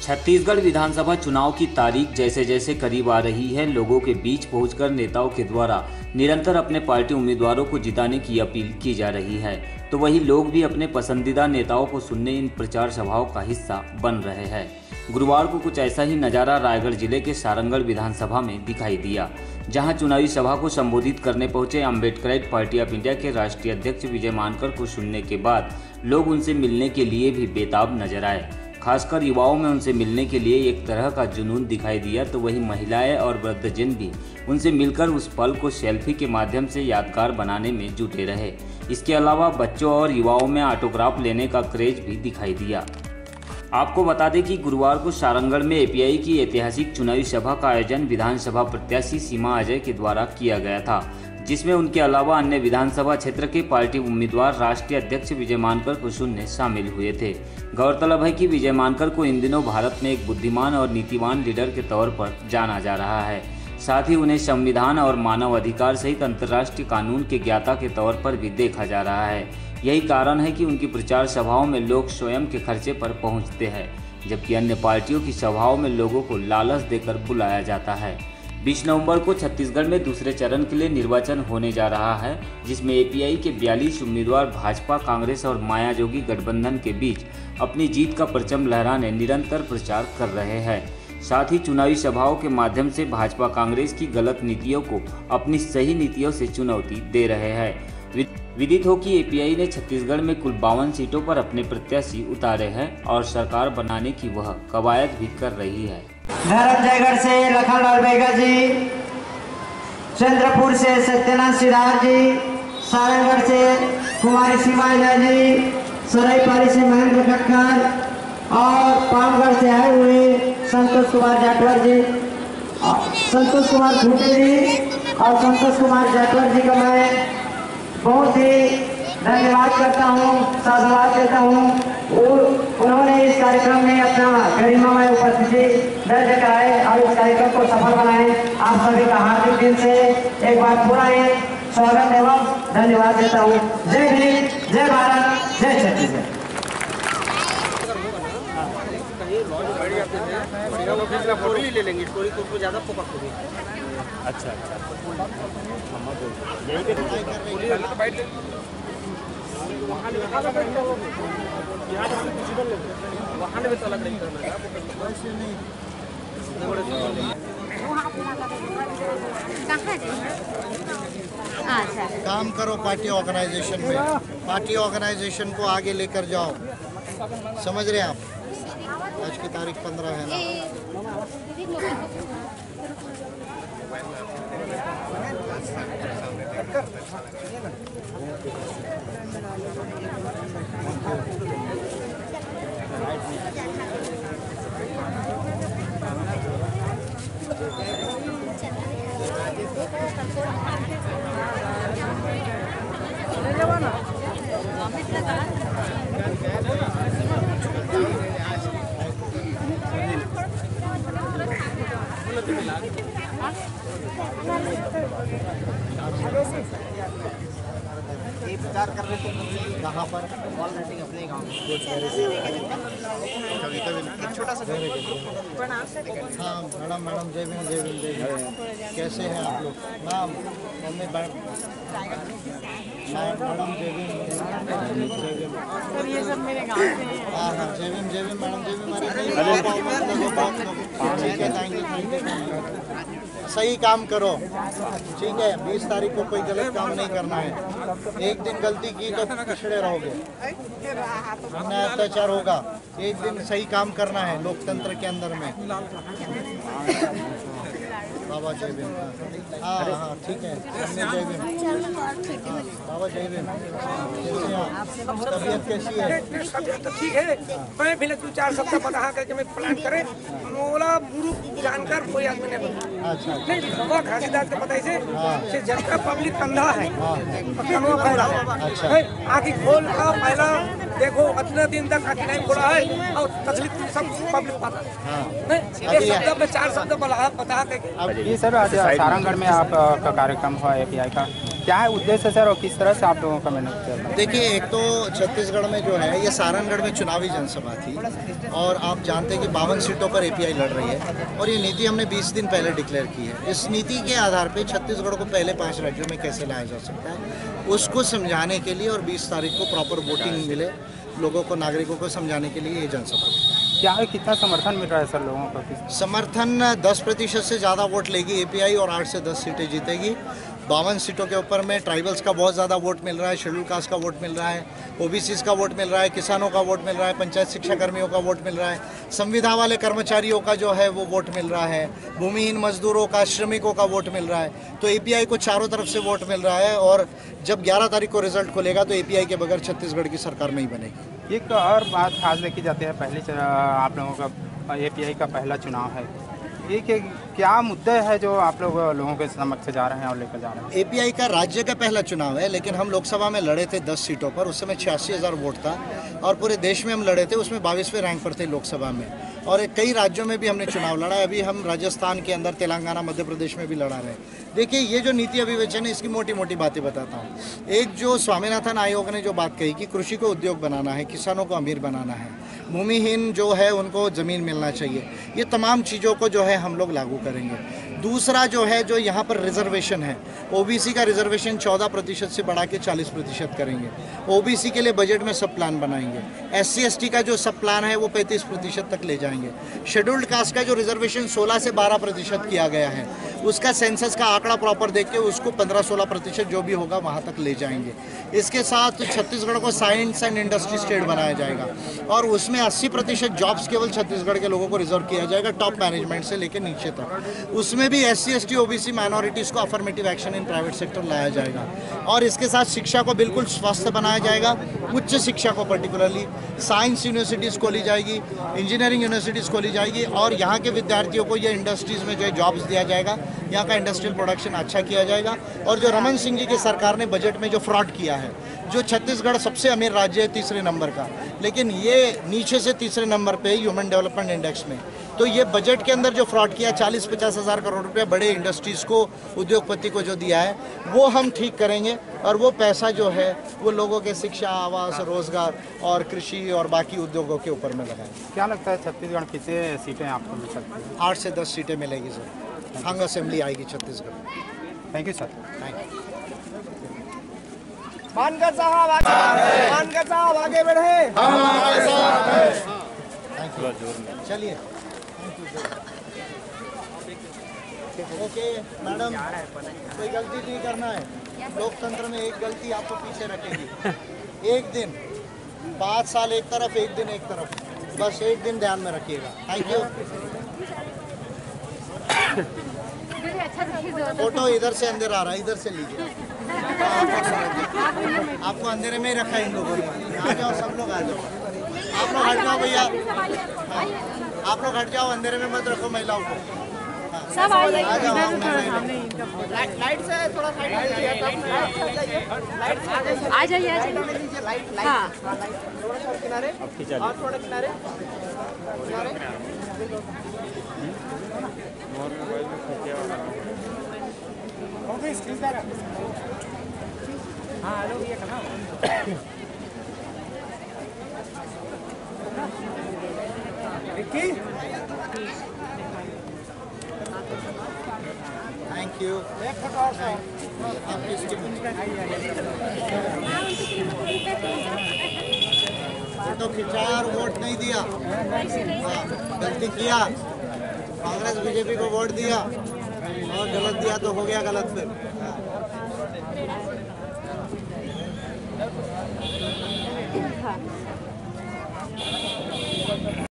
छत्तीसगढ़ विधानसभा चुनाव की तारीख जैसे जैसे करीब आ रही है, लोगों के बीच पहुंचकर नेताओं के द्वारा निरंतर अपने पार्टी उम्मीदवारों को जिताने की अपील की जा रही है, तो वही लोग भी अपने पसंदीदा नेताओं को सुनने इन प्रचार सभाओं का हिस्सा बन रहे हैं। गुरुवार को कुछ ऐसा ही नज़ारा रायगढ़ जिले के सारंगढ़ विधानसभा में दिखाई दिया, जहां चुनावी सभा को संबोधित करने पहुंचे अम्बेडकराइट पार्टी ऑफ इंडिया के राष्ट्रीय अध्यक्ष विजय मानकर को सुनने के बाद लोग उनसे मिलने के लिए भी बेताब नजर आए। खासकर युवाओं में उनसे मिलने के लिए एक तरह का जुनून दिखाई दिया, तो वहीं महिलाएं और वृद्धजन भी उनसे मिलकर उस पल को सेल्फी के माध्यम से यादगार बनाने में जुटे रहे। इसके अलावा बच्चों और युवाओं में ऑटोग्राफ लेने का क्रेज भी दिखाई दिया। आपको बता दें कि गुरुवार को सारंगढ़ में एपीआई की ऐतिहासिक चुनावी सभा का आयोजन विधानसभा प्रत्याशी सीमा अजय के द्वारा किया गया था, जिसमें उनके अलावा अन्य विधानसभा क्षेत्र के पार्टी उम्मीदवार राष्ट्रीय अध्यक्ष विजय मानकर को सुनने शामिल हुए थे। गौरतलब है कि विजय मानकर को इन दिनों भारत में एक बुद्धिमान और नीतिवान लीडर के तौर पर जाना जा रहा है। साथ ही उन्हें संविधान और मानव अधिकार सहित अंतर्राष्ट्रीय कानून के ज्ञाता के तौर पर भी देखा जा रहा है। यही कारण है कि उनकी प्रचार सभाओं में लोग स्वयं के खर्चे पर पहुंचते हैं, जबकि अन्य पार्टियों की सभाओं में लोगों को लालच देकर बुलाया जाता है। 20 नवंबर को छत्तीसगढ़ में दूसरे चरण के लिए निर्वाचन होने जा रहा है, जिसमें एपीआई के 42 उम्मीदवार भाजपा, कांग्रेस और माया जोगी गठबंधन के बीच अपनी जीत का परचम लहराने निरंतर प्रचार कर रहे हैं। साथ ही चुनावी सभाओं के माध्यम से भाजपा कांग्रेस की गलत नीतियों को अपनी सही नीतियों से चुनौती दे रहे हैं। विदित हो कि एपीआई ने छत्तीसगढ़ में कुल 52 सीटों पर अपने प्रत्याशी उतारे हैं और सरकार बनाने की वह कवायद भी कर रही है। जयगढ़ से लखनलाल बेगा जी, चंद्रपुर से सत्यनारायण सिरार जी, सारंगढ़ से कुमारी सीमा जी, सरायपाली से महेंद्र खटकर और पामगढ़ से आए हुए संतोष कुमार जाटवर जी, संतोष कुमार खूटे जी और संतोष कुमार जाटवर जी का मैं बहुत ही धन्यवाद करता हूँ, साधुवाद देता हूँ। उन्होंने इस कार्यक्रम में अपना गरिमामय उपस्थिति दर्ज कराए और इस कार्यक्रम को सफल बनाए। आप सभी का हार्दिक दिल से एक बार पूरा ही स्वागत एवं धन्यवाद देता हूँ। जय भीम, जय भारत, जय छत्तीसगढ़। अच्छा काम करो पार्टी ऑर्गेनाइजेशन में, पार्टी ऑर्गेनाइजेशन को आगे लेकर जाओ। समझ रहे हैं आप? आज की तारीख 15 है ना। प्रचार कर रहे थे कहाँ पर? ऑलरेडी अपने गाँव में छोटा सा। हाँ मैडम, जय भीम, जय भीम, जय भीम। कैसे हैं आप लोग? नाम मम्मी मैडम, जय भीम, जय भीम। सर ये सब मेरे गाँव से हैं। हाँ जय भीम, जय भीम मैडम, जय भीम। ठीक है, थैंक यू। सही काम करो, ठीक है। 20 तारीख को कोई गलत काम नहीं करना है। एक दिन गलती की तो पिछड़े रहोगे, अन्याय अत्याचार होगा। एक दिन सही काम करना है लोकतंत्र के अंदर में। बाबा जय भीम। हाँ ठीक है, जय भीम। बाबा जय भीम। तबीयत कैसी है? तो ठीक है। मैं पहले 2-4 सप्ताह बता करके मैं प्लान करे मोला मुरुख जानकर कोई आदमी नहीं बना। अच्छा नहीं वो घासीदार के पता से जनता पब्लिक अंधा है, कनवा फैला है। आँखी खोल का पहला देखो, इतना दिन तक आँखी नहीं खोला है और तकलीफ सब पब्लिक पता है। एक शब्द में 4 शब्द बता के। जी सर, आज सारंगढ़ में आपका कार्यक्रम हुआ एपीआई का, क्या है उद्देश्य सर, और किस तरह से आप लोगों का मेहनत चल रहा है? देखिए, एक तो छत्तीसगढ़ में जो है ये सारनगढ़ में चुनावी जनसभा थी और आप जानते हैं कि 52 सीटों पर एपीआई लड़ रही है और ये नीति हमने 20 दिन पहले डिक्लेयर की है। इस नीति के आधार पे छत्तीसगढ़ को पहले 5 राज्यों में कैसे लाया जा सकता है उसको समझाने के लिए और 20 तारीख को प्रॉपर वोटिंग मिले लोगों को, नागरिकों को समझाने के लिए ये जनसभा। क्या है, कितना समर्थन मिल रहा है सर लोगों को? समर्थन 10% से ज़्यादा वोट लेगी एपीआई और 8 से 10 सीटें जीतेगी। 52 सीटों के ऊपर में ट्राइबल्स का बहुत ज़्यादा वोट मिल रहा है, शेड्यूल कास्ट का वोट मिल रहा है, ओबीसीज का वोट मिल रहा है, किसानों का वोट मिल रहा है, पंचायत शिक्षा कर्मियों का वोट मिल रहा है, संविदा वाले कर्मचारियों का जो है वो वोट मिल रहा है, भूमिहीन मजदूरों का, श्रमिकों का वोट मिल रहा है। तो एपीआई को चारों तरफ से वोट मिल रहा है और जब 11 तारीख को रिजल्ट खुलेगा तो एपीआई के बगैर छत्तीसगढ़ की सरकार नहीं बनेगी। एक और बात खास देखी जाती है, पहले आप लोगों का एपीआई का पहला चुनाव है, एक क्या मुद्दे है जो आप लोगों के समक्ष जा रहे हैं और लेकर जा रहे हैं? एपीआई का राज्य का पहला चुनाव है, लेकिन हम लोकसभा में लड़े थे 10 सीटों पर, उस समय 86,000 वोट था और पूरे देश में हम लड़े थे, उसमें 22वें रैंक पर थे लोकसभा में और कई राज्यों में भी हमने चुनाव लड़ा है। अभी हम राजस्थान के अंदर, तेलंगाना, मध्य प्रदेश में भी लड़ा रहे हैं। देखिए, ये जो नीति अभिवेचन है इसकी मोटी मोटी बातें बताता हूँ। एक जो स्वामीनाथन आयोग ने जो बात कही कि कृषि को उद्योग बनाना है, किसानों को अमीर बनाना है, भूमिहीन जो है उनको ज़मीन मिलना चाहिए, ये तमाम चीज़ों को जो है हम लोग लागू करेंगे। दूसरा जो है, जो यहाँ पर रिजर्वेशन है, ओबीसी का रिजर्वेशन 14% से बढ़ा के 40% करेंगे। ओबीसी के लिए बजट में सब प्लान बनाएंगे। SC ST का जो सब प्लान है वो 35% तक ले जाएंगे। शेड्यूल्ड कास्ट का जो रिजर्वेशन 16 से 12% किया गया है, उसका सेंसस का आंकड़ा प्रॉपर देख के उसको 15-16% जो भी होगा वहाँ तक ले जाएंगे। इसके साथ छत्तीसगढ़ को साइंस एंड इंडस्ट्री स्टेट बनाया जाएगा और उसमें 80% जॉब्स केवल छत्तीसगढ़ के लोगों को रिजर्व किया जाएगा, टॉप मैनेजमेंट से लेकर नीचे तक। उसमें भी SC ST OBC माइनॉरिटीज़ को affirmative action in private sector लाया जाएगा और इसके साथ शिक्षा को बिल्कुल स्वस्थ बनाया जाएगा। उच्च शिक्षा को पर्टिकुलरली साइंस यूनिवर्सिटीज़ खोली जाएगी, इंजीनियरिंग यूनिवर्सिटीज़ खोली जाएगी और यहाँ के विद्यार्थियों को ये इंडस्ट्रीज़ में जो है जॉब्स दिया जाएगा, यहाँ का इंडस्ट्रियल प्रोडक्शन अच्छा किया जाएगा। और जो रमन सिंह जी की सरकार ने बजट में जो फ्रॉड किया है, जो छत्तीसगढ़ सबसे अमीर राज्य है 3रे नंबर का, लेकिन ये नीचे से 3रे नंबर पे ह्यूमन डेवलपमेंट इंडेक्स में, तो ये बजट के अंदर जो फ्रॉड किया 40-50 हज़ार करोड़ रुपया बड़े इंडस्ट्रीज़ को, उद्योगपति को जो दिया है, वो हम ठीक करेंगे और वो पैसा जो है वो लोगों के शिक्षा, आवास, रोजगार और कृषि और बाकी उद्योगों के ऊपर में लगाएंगे। क्या लगता है छत्तीसगढ़ कितने सीटें आपको मिल सकती हैं? 8 से 10 सीटें मिलेगी सर, हंग असेंबली आएगी Chhattisgarh. Thank you sir. Thank you. Mankar साहब आगे बढ़े। चलिए, ओके मैडम, कोई गलती नहीं करना है। लोकतंत्र में एक गलती आपको पीछे रखेगी। एक दिन 5 साल एक तरफ, एक दिन एक तरफ, बस एक दिन ध्यान में रखिएगा। Thank you. फोटो इधर से अंदर आ रहा है, इधर से लीजिए। आपको अंधेरे में ही रखा है इन लोगों ने। आ जाओ, सब लोग आ जाओ। आप लोग हट जाओ भैया, आप लोग हट जाओ, अंधेरे में मत रखो महिलाओं को। सब आ जाइए, आ जाओ, लाइट से थोड़ा साइड आ जाइए। हाँ, थोड़ा किनारे और थोड़ा किनारे। हाँ, हेलो भैया, कहाँ हो? Vicky, thank you. एक फोटो और सर। आपकी इसकी फोटो खिंचा और वोट नहीं दिया, गलती किया, कांग्रेस बीजेपी को वोट दिया और गलत दिया तो हो गया गलत। फिर